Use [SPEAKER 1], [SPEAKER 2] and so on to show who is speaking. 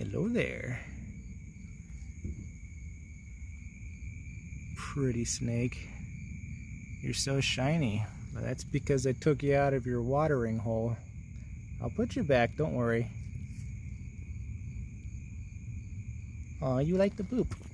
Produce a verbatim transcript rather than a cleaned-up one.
[SPEAKER 1] Hello there. Pretty snake. You're so shiny. Well, that's because I took you out of your watering hole. I'll put you back, don't worry. Aw, you like the poop.